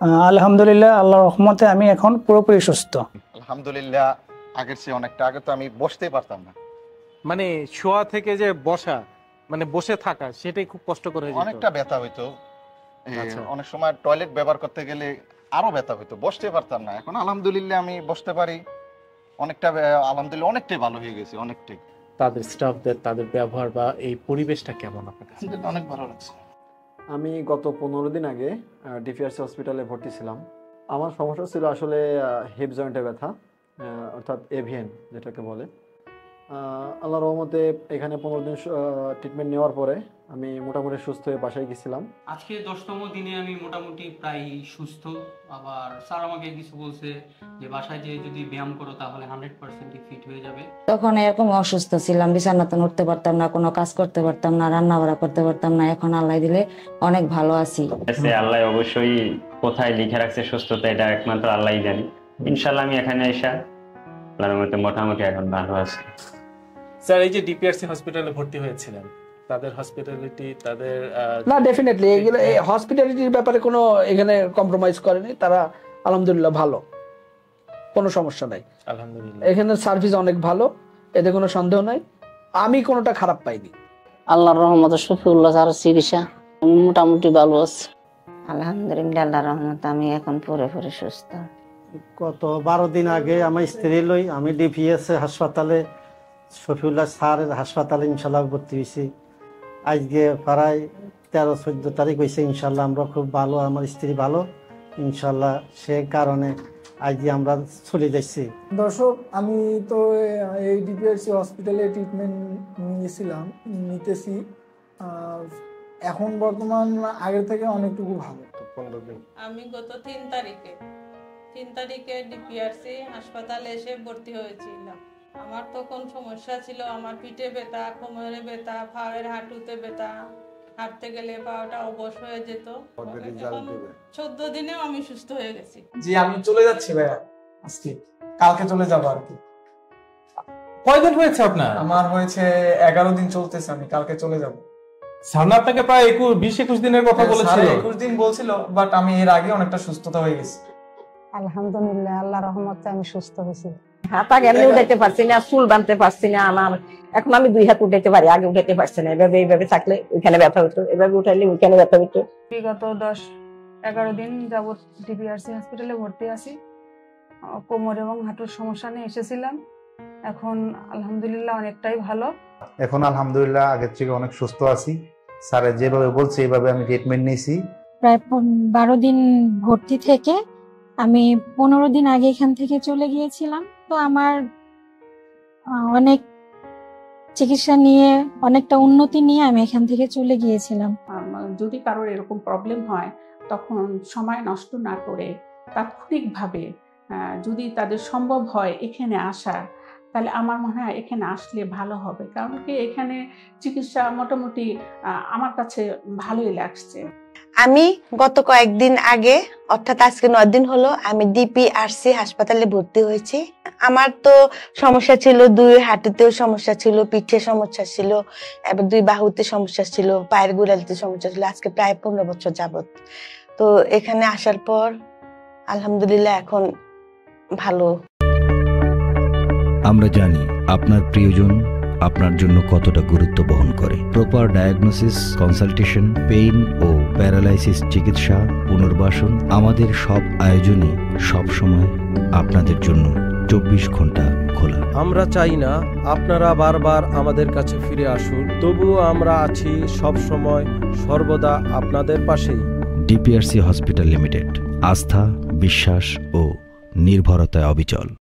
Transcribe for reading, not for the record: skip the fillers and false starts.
আলহামদুলিল্লাহ, আল্লাহর রহমতে আমি এখন পুরোপুরি সুস্থ। আলহামদুলিল্লাহ, আগের চেয়ে অনেকটা। আগে তো আমি বসতেই পারতাম না, মানে শোয়া থেকে যে বসা, মানে বসে থাকা, সেটাই খুব কষ্ট করে যেত। অনেকটা ব্যথা হইতো। অনেক সময় টয়লেট ব্যবহার করতে গেলে আরো ব্যথা হইতো, বসতে পারতাম না। এখন আলহামদুলিল্লাহ আমি বসতে পারি, অনেকটা আলহামদুলিল্লাহ অনেকটাই ভালো হয়ে গেছে, অনেকটাই। তাদের স্টাফদের, তাদের ব্যবহার বা এই পরিবেশটা কেমন আপনার কাছে? অনেক ভালো লাগছে। আমি গত 15 দিন আগে ডিপিআরসি হসপিটালে ভর্তি ছিলাম। আমার সমস্যা ছিল আসলে হিপ জয়েন্টে ব্যথা, অর্থাৎ এভিএন যেটাকে বলে। আল্লাহর রহমতে এখানে 15 দিন ট্রিটমেন্ট নেওয়ার পরে আমি মোটামুটি সুস্থ হয়ে বাসায় গেছিলাম। আজকে 10তম দিনে আমি মোটামুটি প্রায় সুস্থ। আবার স্যার আমাকে কিছু বলছে যে বাসায় যে যদি ব্যায়াম করো তাহলে 100% ফিট হয়ে যাবে। তখন এরকম অসুস্থ ছিলাম, বিছানাতে উঠতে পারতাম না, কোনো কাজ করতে পারতাম না, রান্না বাড়া করতে পারতাম না। এখন আল্লাহ দিলে অনেক ভালো আছি। আল্লাহ অবশ্যই কোথায় লিখে রাখছে সুস্থতা, এটা একমাত্র আল্লাহই জানে। ইনশাআল্লাহ আমি এখানে এসে আল্লাহর মতে মোটামুটি এখন ভালো আছি। স্যার, এই যে ডিপিআরসি হসপিটালে ভর্তি হয়েছিলেন, তাদের হসপিটালিটি, তাদের না, ডেফিনেটলি এগুলো এই হসপিটালিটির ব্যাপারে কোনো এখানে কম্প্রোমাইজ করেনি তারা। আলহামদুলিল্লাহ ভালো, কোনো সমস্যা নাই। আলহামদুলিল্লাহ এখানে সার্ভিস অনেক ভালো, এতে কোনো সন্দেহ নাই। আমি কোনোটা খারাপ পাইনি। আল্লাহর রহমতে শফিউল্লাহ স্যার চিকিৎসা আমি মোটামুটি ভালো আছি। আলহামদুলিল্লাহ, আল্লাহর রহমতে আমি এখন পুরোপুরি সুস্থ। গত 12 দিন আগে আমার স্ত্রী লই আমি ডিপিএসসি হাসপাতালে, শফিউল্লাহ স্যারের হাসপাতালে ইনশাল্লাহ ভর্তি হয়েছি। আজকে প্রায় 13-14 তারিখ হয়েছে। ইনশাল্লাহ আমরা খুব ভালো, আমার স্ত্রী ভালো ইনশাল্লাহ। সে কারণে আজকে আমরা চলে যাচ্ছি। দর্শক, আমি তো এই ডিপিআরসি হসপিটালে ট্রিটমেন্ট নিতেছি। এখন বর্তমান আগের থেকে অনেকটুকু ভালো। আমি গত 3 তারিখে ডিপিআরসি হাসপাতালে এসে ভর্তি হয়েছিলাম। আমার তখন সমস্যা ছিল, আমার পিঠে ব্যথা, কোমরে ব্যথা, পায়ের হাঁটুতে ব্যথা, হাঁটতে গেলে পাটা অবশ হয়ে যেত। 14 দিনেও আমি সুস্থ হয়ে গেছি। জি, আমি চলে যাচ্ছি ভাইয়া, আজকে কালকে চলে যাবো আর কি। কয়দিন হয়েছে আপনার? আমার হয়েছে 11 দিন চলতেছে, আমি কালকে চলে যাবো। স্যার আপনাকে প্রায় 20-21 দিনের কথা বলেছিল। 21 দিন বলছিল, বাট আমি এর আগে অনেকটা সুস্থতা হয়ে গেছি। আলহামদুলিল্লাহ, আল্লাহর রহমতে আমি সুস্থ হয়েছি। হাতা গেলে উঠাইতে পারছি না, চুল বাঁধতে পারছি না। আমার এখন আমি 2 হাত উঠাইতে পারি, আগে উঠাইতে পারছি না। এইভাবে থাকলে ওইখানে ব্যথা হতো, এভাবে উঠাইলে ওইখানে ব্যথা হতো। বিগত 10-11 দিন যাবত ডিপিআরসি হসপিটালে ভর্তি আছি। কোমর এবং হাঁটুর সমস্যা নিয়ে এসেছিলাম। এখন আলহামদুলিল্লাহ অনেকটাই ভালো। এখন আলহামদুলিল্লাহ আগের থেকে অনেক সুস্থ আছি। স্যার যেভাবে বলছে এইভাবে আমি ট্রিটমেন্ট নিয়েছি। প্রায় 12 দিন ভর্তি থেকে আমি 15 দিন আগে এখান থেকে চলে গিয়েছিলাম। তো আমার অনেক চিকিৎসা নিয়ে, অনেকটা উন্নতি নিয়ে আমি এখান থেকে চলে গিয়েছিলাম। যদি কারোর এরকম প্রবলেম হয়, তখন সময় নষ্ট না করে তাৎক্ষণিকভাবে যদি তাদের সম্ভব হয় এখানে আসা, তাহলে আমার মনে হয় এখানে আসলে ভালো হবে। কারণ কি, এখানে চিকিৎসা মোটামুটি আমার কাছে ভালোই লাগছে। আমি গত কয়েকদিন আগে, অর্থাৎ আজকে 9 দিন হলো, আমি ডিপিআরসি হাসপাতালে ভর্তি হয়েছি। আমার তো সমস্যা ছিল, 2 হাঁটুতেও সমস্যা ছিল, পিঠে সমস্যা ছিল, এবার 2 বাহুতে সমস্যা ছিল, পায়ের গোড়ালিতে সমস্যা ছিল। আজকে প্রায় 15 বছর যাবত। তো এখানে আসার পর আলহামদুলিল্লাহ এখন ভালো। আমরা জানি আপনার প্রিয়জন আপনার জন্য কতটা গুরুত্ব বহন করে। প্রপার ডায়াগনোসিস, কনসালটেশন, পেইন ও প্যারালাইসিস চিকিৎসা, পুনর্বাসন, আমাদের সব আয়োজনই সব সময় আপনাদের জন্য 24 ঘন্টা খোলা। আমরা চাই না আপনারা বারবার আমাদের কাছে ফিরে আসুন, তবুও আমরা আছি সব সময় সর্বদা আপনাদের পাশেই। ডিপিআরসি হসপিটাল লিমিটেড, আস্থা, বিশ্বাস ও নির্ভরতায় অবিচল।